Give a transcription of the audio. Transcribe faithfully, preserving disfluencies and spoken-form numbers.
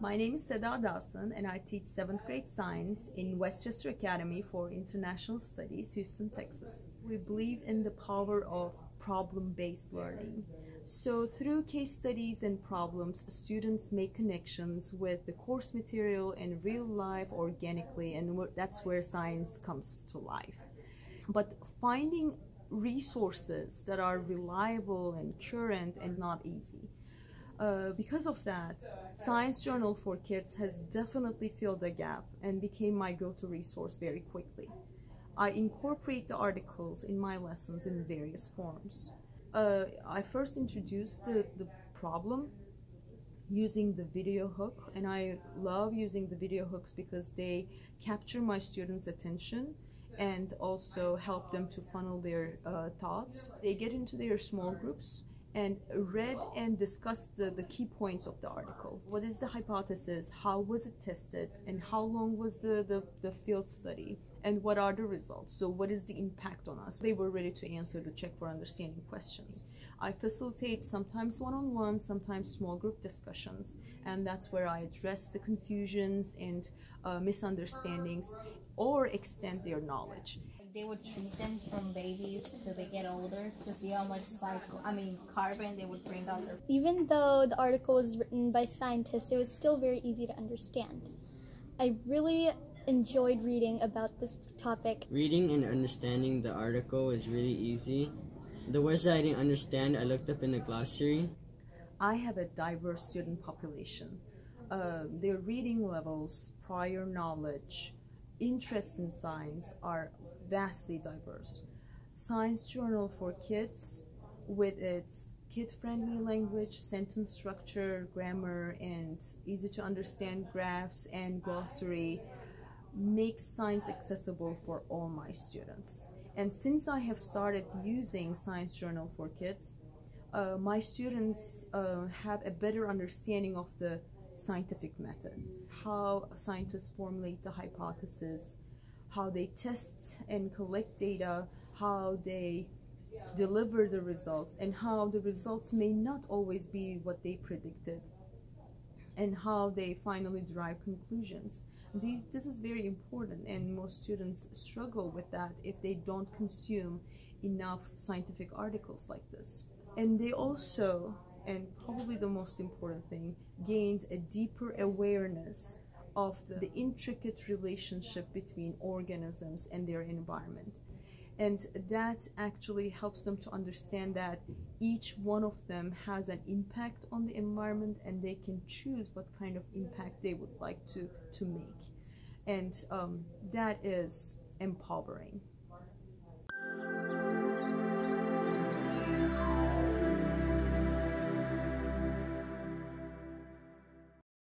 My name is Seda Dawson and I teach seventh grade science in Westchester Academy for International Studies, Houston, Texas. We believe in the power of problem-based learning. So through case studies and problems, students make connections with the course material in real life organically, and that's where science comes to life. But finding resources that are reliable and current is not easy. Uh, because of that, Science Journal for Kids has definitely filled the gap and became my go-to resource very quickly. I incorporate the articles in my lessons in various forms. Uh, I first introduced the, the problem using the video hook, and I love using the video hooks because they capture my students' attention and also help them to funnel their uh, thoughts. They get into their small groups and read and discuss the, the key points of the article. What is the hypothesis? How was it tested? And how long was the, the, the field study? And what are the results? So what is the impact on us? They were ready to answer the check for understanding questions. I facilitate sometimes one-on-one, sometimes small group discussions, and that's where I address the confusions and uh, misunderstandings or extend their knowledge. They would treat them from babies till they get older to see how much cycle, I mean carbon they would bring out their. Even though the article was written by scientists, it was still very easy to understand. I really enjoyed reading about this topic. Reading and understanding the article is really easy. The words that I didn't understand, I looked up in the glossary. I have a diverse student population. Uh, their reading levels, prior knowledge, interest in science are vastly diverse. Science Journal for Kids, with its kid-friendly language, sentence structure, grammar, and easy-to-understand graphs and glossary, makes science accessible for all my students. And since I have started using Science Journal for Kids, uh, my students uh, have a better understanding of the scientific method, how scientists formulate the hypothesis, how they test and collect data, how they deliver the results, and how the results may not always be what they predicted, and how they finally derive conclusions. These, this is very important, and most students struggle with that if they don't consume enough scientific articles like this. And they also, and probably the most important thing, gained a deeper awareness of the, the intricate relationship between organisms and their environment. And that actually helps them to understand that each one of them has an impact on the environment, and they can choose what kind of impact they would like to, to make. And um, that is empowering.